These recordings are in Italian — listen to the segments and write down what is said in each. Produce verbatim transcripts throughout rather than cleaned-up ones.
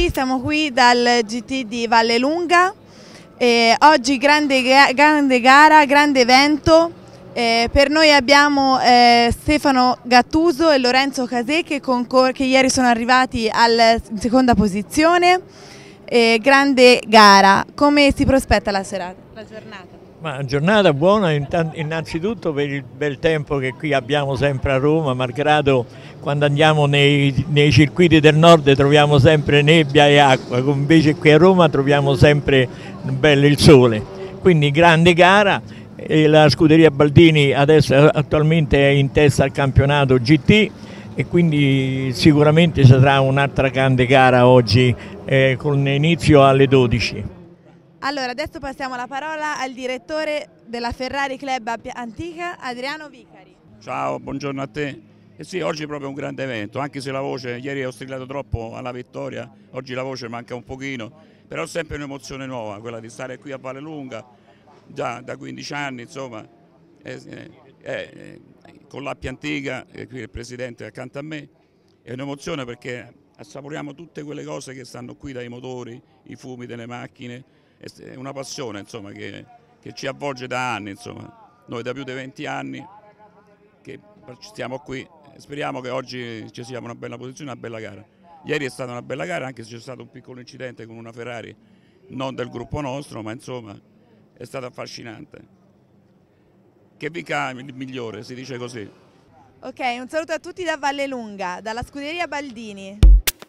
tutti, siamo qui dal G T di Vallelunga. Eh, oggi grande, grande gara, grande evento. Eh, per noi abbiamo eh, Stefano Gattuso e Lorenzo Casè che, che ieri sono arrivati alla seconda posizione. Eh, grande gara. Come si prospetta la serata, la giornata? Ma giornata buona innanzitutto per il bel tempo che qui abbiamo sempre a Roma, malgrado quando andiamo nei, nei circuiti del nord troviamo sempre nebbia e acqua, invece qui a Roma troviamo sempre bello il sole. Quindi grande gara e la scuderia Baldini adesso attualmente è in testa al campionato G T e quindi sicuramente sarà un'altra grande gara oggi eh, con inizio alle dodici. Allora, adesso passiamo la parola al direttore della Ferrari Club Antica, Adriano Vicari. Ciao, buongiorno a te. Eh sì, oggi è proprio un grande evento, anche se la voce, ieri ho strillato troppo alla vittoria, oggi la voce manca un pochino, però è sempre un'emozione nuova, quella di stare qui a Vallelunga, già da quindici anni, insomma, eh, eh, con l'Appia Antica, e qui il presidente accanto a me, è un'emozione perché assaporiamo tutte quelle cose che stanno qui, dai motori, i fumi delle macchine. È una passione insomma, che, che ci avvolge da anni, insomma. Noi da più di venti anni che stiamo qui, speriamo che oggi ci sia una bella posizione, una bella gara. Ieri è stata una bella gara anche se c'è stato un piccolo incidente con una Ferrari, non del gruppo nostro, ma insomma è stato affascinante. Che vinca il migliore, si dice così. Ok, un saluto a tutti da Vallelunga, dalla scuderia Baldini.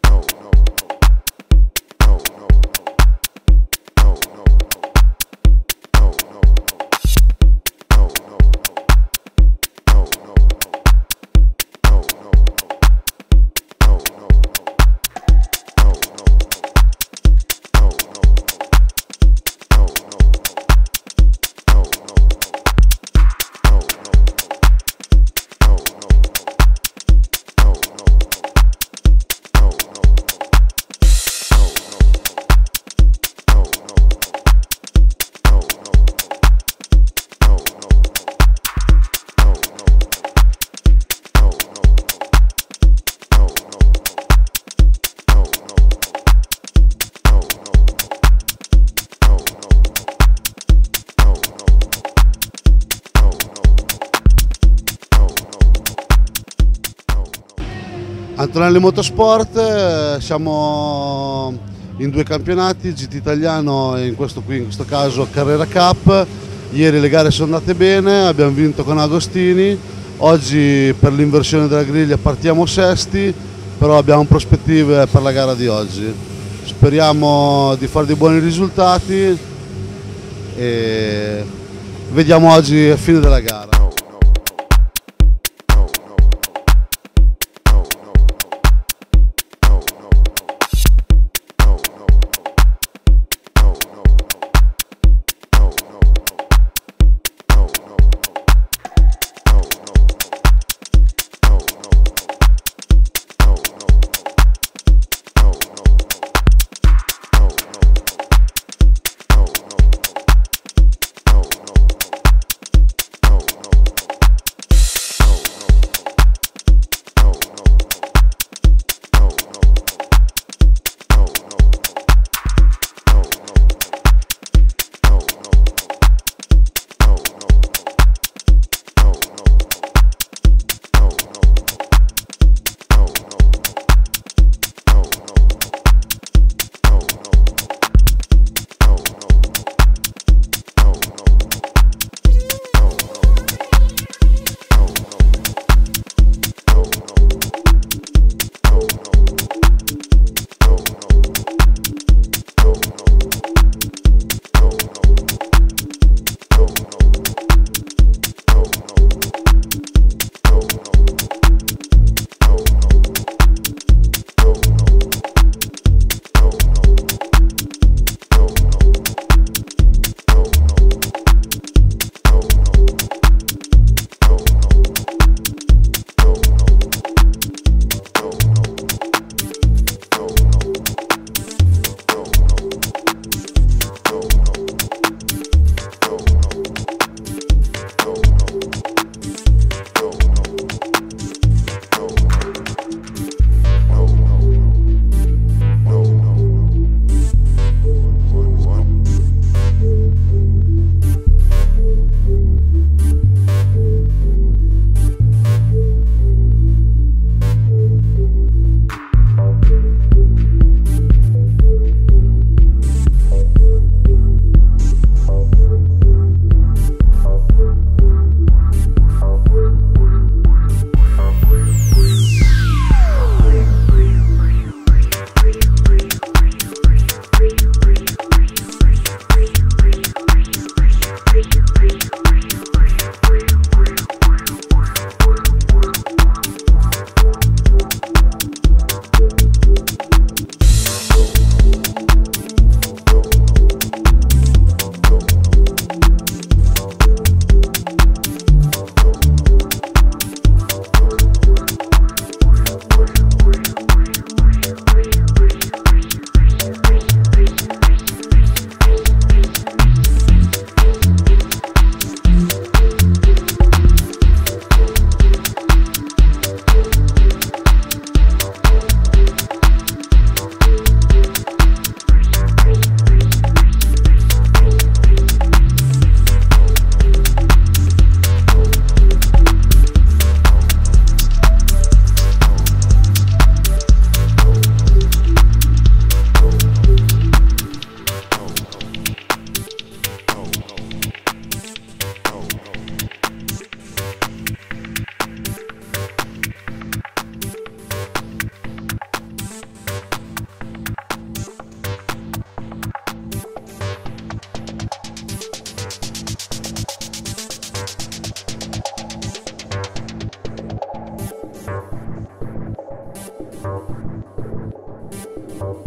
Antonelli Motorsport, siamo in due campionati, G T italiano e in questo, qui, in questo caso Carrera Cup. Ieri le gare sono andate bene, abbiamo vinto con Agostini, oggi per l'inversione della griglia partiamo sesti, però abbiamo prospettive per la gara di oggi. Speriamo di fare dei buoni risultati e vediamo oggi a fine della gara.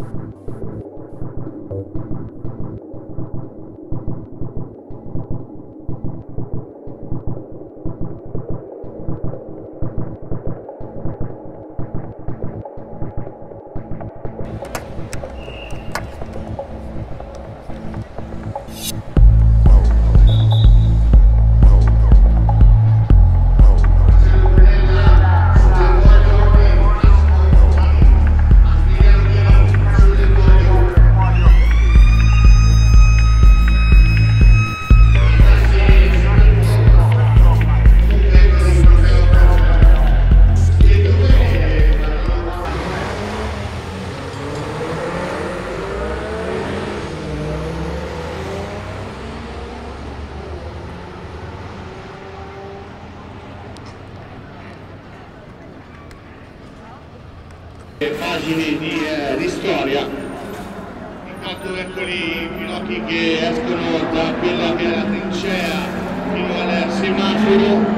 Pagine di, eh, di storia. Intanto eccoli i piloti che escono da quella che è la trincea fino al semaforo.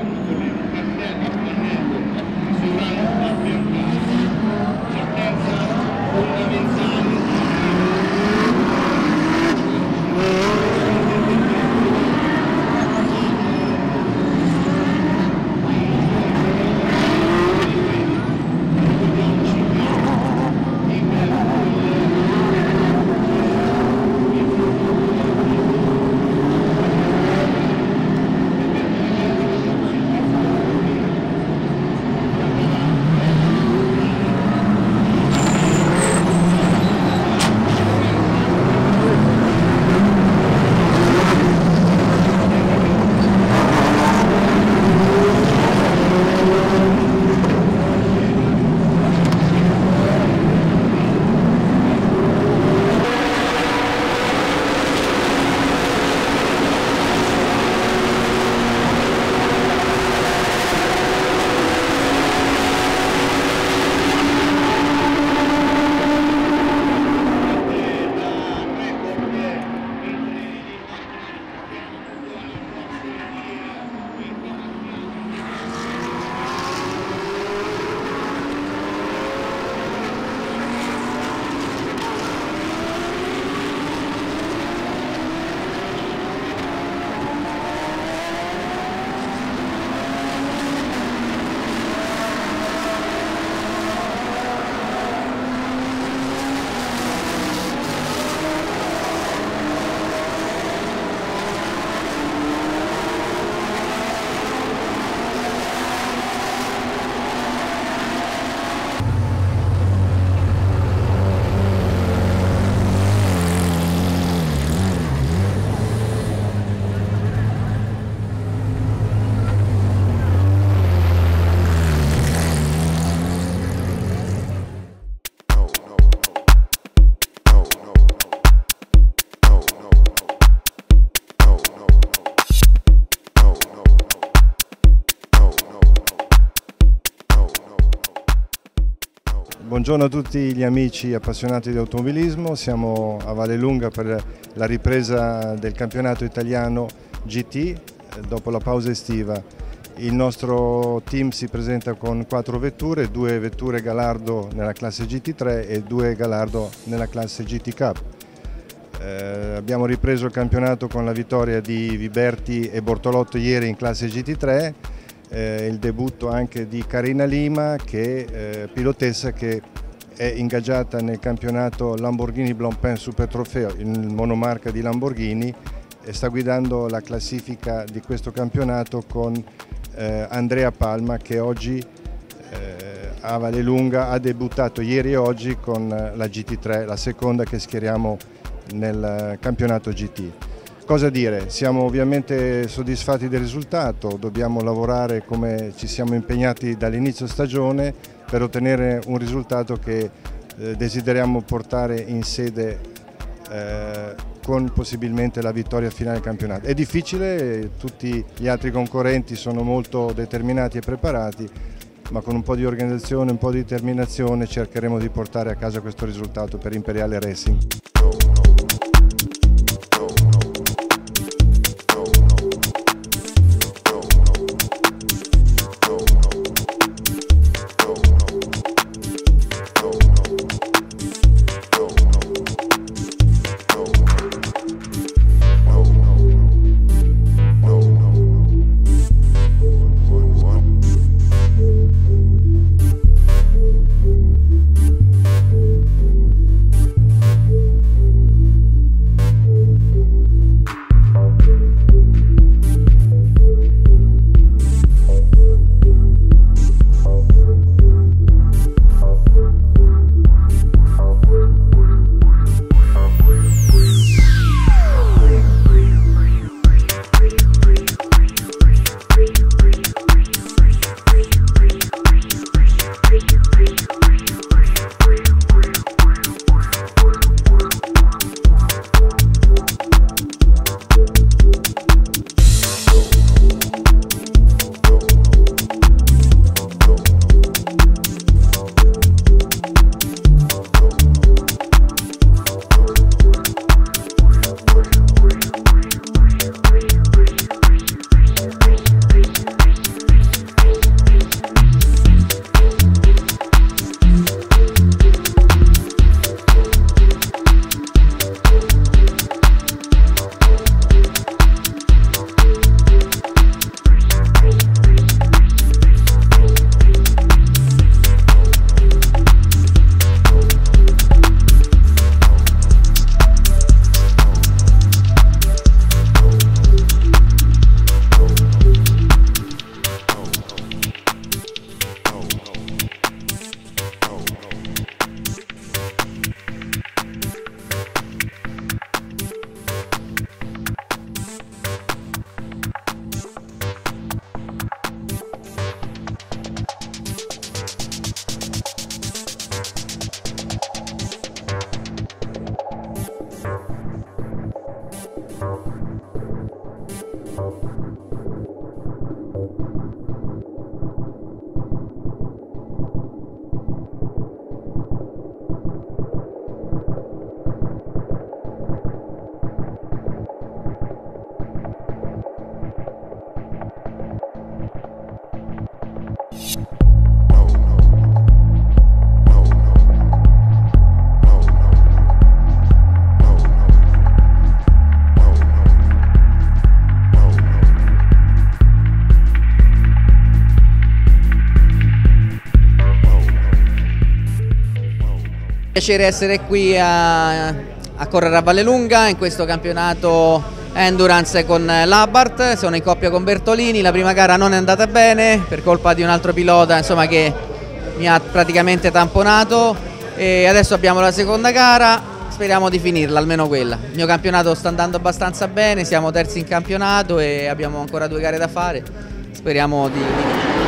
Buongiorno a tutti gli amici appassionati di automobilismo, siamo a Vallelunga per la ripresa del campionato italiano G T dopo la pausa estiva. Il nostro team si presenta con quattro vetture, due vetture Galardo nella classe G T tre e due Galardo nella classe G T Cup. Eh, abbiamo ripreso il campionato con la vittoria di Viberti e Bortolotto ieri in classe G T tre. Eh, il debutto anche di Karina Lima, che eh, pilotessa che è ingaggiata nel campionato Lamborghini Blancpain Super Trofeo, il monomarca di Lamborghini, e sta guidando la classifica di questo campionato con eh, Andrea Palma, che oggi eh, a Vallelunga ha debuttato ieri e oggi con la G T tre, la seconda che schieriamo nel campionato G T. Cosa dire? Siamo ovviamente soddisfatti del risultato, dobbiamo lavorare come ci siamo impegnati dall'inizio stagione per ottenere un risultato che eh, desideriamo portare in sede eh, con possibilmente la vittoria finale del campionato. È difficile, tutti gli altri concorrenti sono molto determinati e preparati, ma con un po' di organizzazione, un po' di determinazione cercheremo di portare a casa questo risultato per Imperiale Racing. Piacere essere qui a, a correre a Vallelunga in questo campionato Endurance con l'Abarth. Sono in coppia con Bertolini. La prima gara non è andata bene per colpa di un altro pilota, insomma, che mi ha praticamente tamponato, e adesso abbiamo la seconda gara, speriamo di finirla, almeno quella. Il mio campionato sta andando abbastanza bene, siamo terzi in campionato e abbiamo ancora due gare da fare, speriamo di...